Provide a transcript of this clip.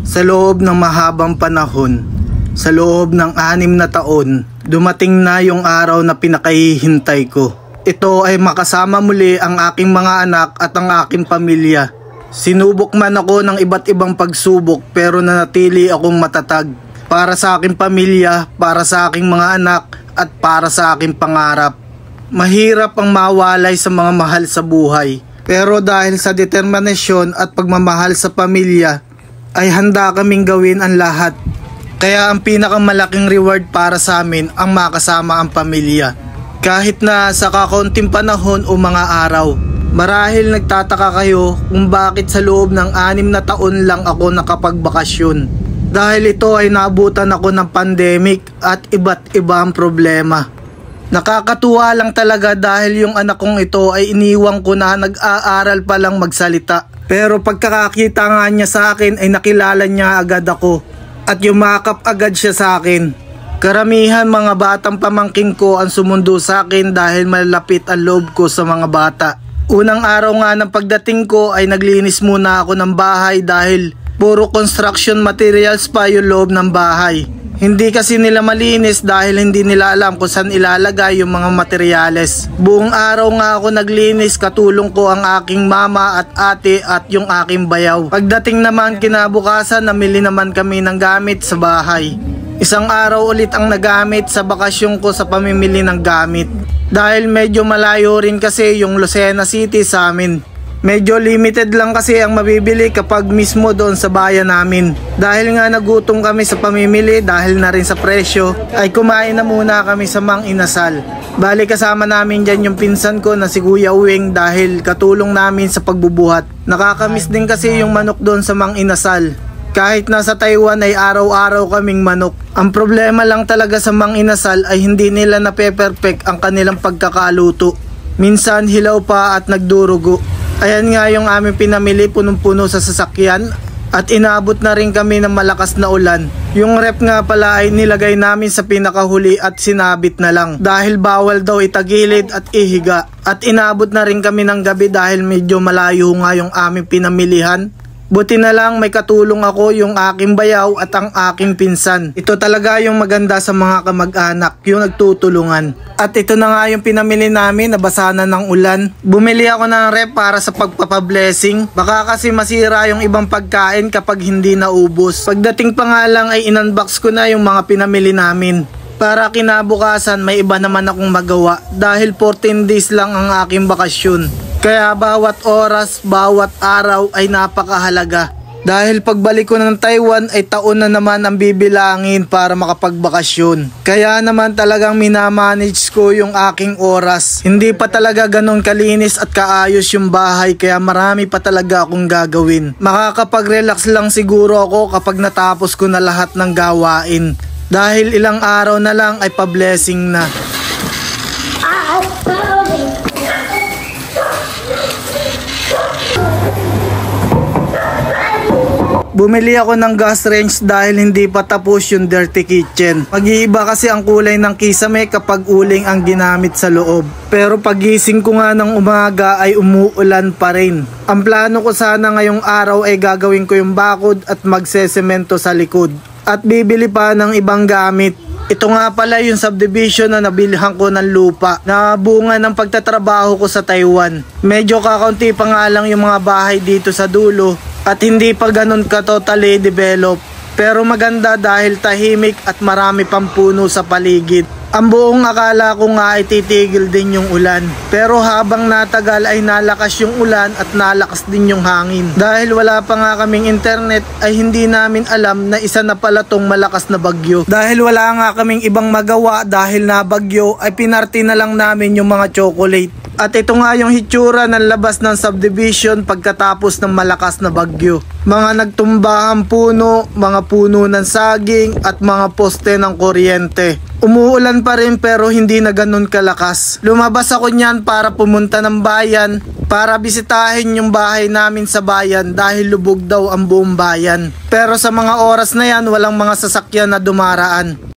Sa loob ng mahabang panahon, sa loob ng 6 na taon, dumating na yung araw na pinakahihintay ko. Ito ay makasama muli ang aking mga anak at ang aking pamilya. Sinubok man ako ng iba't ibang pagsubok pero nanatili akong matatag. Para sa aking pamilya, para sa aking mga anak at para sa aking pangarap. Mahirap ang mawalay sa mga mahal sa buhay. Pero dahil sa determinasyon at pagmamahal sa pamilya, ay handa kaming gawin ang lahat. Kaya ang pinakamalaking reward para sa amin ang makasama ang pamilya. Kahit na sa kakaunting panahon o mga araw. Marahil nagtataka kayo kung bakit sa loob ng 6 na taon lang ako nakapagbakasyon. Dahil ito ay naabutan ako ng pandemic at iba't iba ang problema. Nakakatuwa lang talaga dahil yung anak kong ito ay iniwang ko na nag-aaral pa lang magsalita. Pero pagkakakita nga niya sa akin ay nakilala niya agad ako at yumakap agad siya sa akin. Karamihan mga batang pamangkin ko ang sumundo sa akin dahil malapit ang loob ko sa mga bata. Unang araw nga ng pagdating ko ay naglinis muna ako ng bahay dahil puro construction materials pa yung loob ng bahay. Hindi kasi nila malinis dahil hindi nila alam kung saan ilalagay yung mga materyales. Buong araw nga ako naglinis, katulong ko ang aking mama at ate at yung aking bayaw. Pagdating naman kinabukasan, namili naman kami ng gamit sa bahay. Isang araw ulit ang nagamit sa bakasyon ko sa pamimili ng gamit. Dahil medyo malayo rin kasi yung Lucena City sa amin. Medyo limited lang kasi ang mabibili kapag mismo doon sa bayan namin. Dahil nga nagutom kami sa pamimili dahil na rin sa presyo, ay kumain na muna kami sa Mang Inasal. Bali kasama namin dyan yung pinsan ko na si Kuya Uwing dahil katulong namin sa pagbubuhat. Nakakamiss din kasi yung manok doon sa Mang Inasal. Kahit nasa Taiwan ay araw-araw kaming manok. Ang problema lang talaga sa Mang Inasal ay hindi nila nape-perfect ang kanilang pagkakaluto. Minsan hilaw pa at nagdurugo. Ayan nga yung aming pinamili, punong-puno sa sasakyan at inaabot na rin kami ng malakas na ulan. Yung rep nga pala ay nilagay namin sa pinakahuli at sinabit na lang dahil bawal daw itagilid at ihiga. At inaabot na rin kami ng gabi dahil medyo malayo nga yung aming pinamilihan. Buti na lang may katulong ako, yung aking bayaw at ang aking pinsan. Ito talaga yung maganda sa mga kamag-anak, yung nagtutulungan. At ito na nga yung pinamili namin, nabasa na ng ulan. Bumili ako ng rep para sa pagpapablessing. Baka kasi masira yung ibang pagkain kapag hindi naubos. Pagdating pa nga lang ay in-unbox ko na yung mga pinamili namin. Para kinabukasan may iba naman akong magawa dahil 14 days lang ang aking bakasyon. Kaya bawat oras, bawat araw ay napakahalaga. Dahil pagbalik ko ng Taiwan ay taon na naman ang bibilangin para makapagbakasyon. Kaya naman talagang minamanage ko yung aking oras. Hindi pa talaga ganun kalinis at kaayos yung bahay kaya marami pa talaga akong gagawin. Makakapag-relax lang siguro ako kapag natapos ko na lahat ng gawain. Dahil ilang araw na lang ay pa-blessing na. Bumili ako ng gas range dahil hindi pa tapos yung dirty kitchen. Mag-iiba kasi ang kulay ng kisame kapag uling ang ginamit sa loob. Pero pagising ko nga ng umaga ay umuulan pa rin. Ang plano ko sana ngayong araw ay gagawin ko yung bakod at magsesemento sa likod. At bibili pa ng ibang gamit. Ito nga pala yung subdivision na nabilihan ko ng lupa na bunga ng pagtatrabaho ko sa Taiwan. Medyo kakaunti pa nga lang yung mga bahay dito sa dulo at hindi pa ganun ka totally develop. Pero maganda dahil tahimik at marami pang puno sa paligid. Ang buong akala ko nga ay titigil din yung ulan. Pero habang natagal ay nalakas yung ulan at nalakas din yung hangin. Dahil wala pa nga kaming internet ay hindi namin alam na isa na pala tong malakas na bagyo. Dahil wala nga kaming ibang magawa dahil na bagyo ay pinarty na lang namin yung mga chocolate. At ito nga yung hitsura ng labas ng subdivision pagkatapos ng malakas na bagyo. Mga nagtumbahang puno, mga puno ng saging at mga poste ng kuryente. Umuulan pa rin pero hindi na ganun kalakas. Lumabas ako niyan para pumunta ng bayan para bisitahin yung bahay namin sa bayan dahil lubog daw ang buong bayan. Pero sa mga oras na yan walang mga sasakyan na dumaraan.